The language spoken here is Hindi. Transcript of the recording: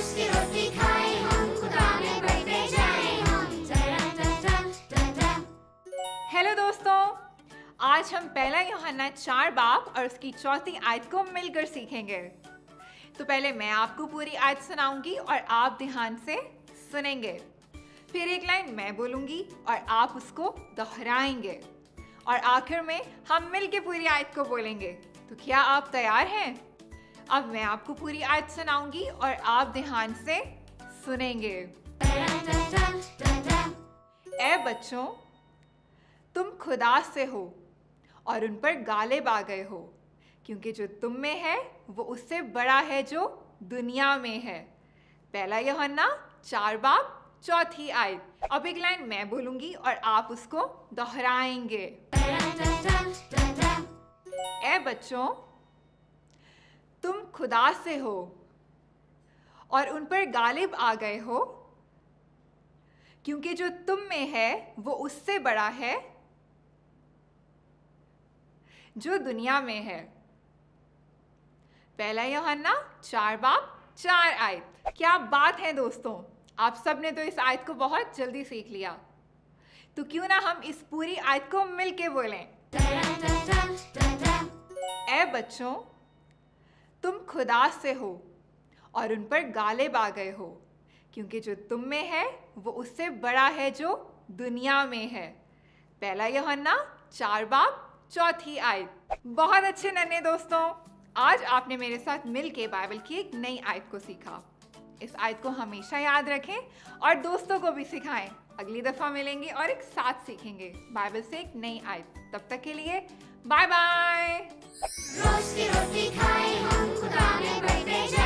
रोज की रोटी खाएं हम, खुदा में बढ़ते जाएं हम। हेलो दोस्तों, आज हम पहला यूहन्ना 4 बाब और उसकी 4 आयत को मिलकर सीखेंगे। तो पहले मैं आपको पूरी आयत सुनाऊंगी और आप ध्यान से सुनेंगे। फिर एक लाइन मैं बोलूंगी और आप उसको दोहराएंगे और आखिर में हम मिलकर पूरी आयत को बोलेंगे। तो क्या आप तैयार हैं? अब मैं आपको पूरी आयत सुनाऊंगी और आप ध्यान से सुनेंगे। ऐ बच्चों, तुम खुदा से हो और उन पर गालिब आ गए हो, क्योंकि जो तुम में है वो उससे बड़ा है जो दुनिया में है। पहला यूहन्ना 4 बाब 4 आयत। अब एक लाइन मैं बोलूंगी और आप उसको दोहराएंगे। ऐ बच्चों, तुम खुदा से हो और उन पर गालिब आ गए हो, क्योंकि जो तुम में है वो उससे बड़ा है जो दुनिया में है। पहला यूहन्ना 4 बाब 4 आयत। क्या बात है दोस्तों, आप सब ने तो इस आयत को बहुत जल्दी सीख लिया। तो क्यों ना हम इस पूरी आयत को मिलके बोलें। ऐ बच्चों, तुम खुदा से हो और उन पर गालिब आ गए हो, क्योंकि जो तुम में है वो उससे बड़ा है जो दुनिया में है। पहला यूहन्ना 4 बाब 4 आयत। बहुत अच्छे नन्हे दोस्तों, आज आपने मेरे साथ मिलके बाइबल की एक नई आयत को सीखा। इस आयत को हमेशा याद रखें और दोस्तों को भी सिखाएं। अगली दफा मिलेंगे और एक साथ सीखेंगे बाइबल से एक नई आयत। तब तक के लिए बाय बाय। रोज की रोटी खाएं हम, खुदा में बढ़ते जाएं।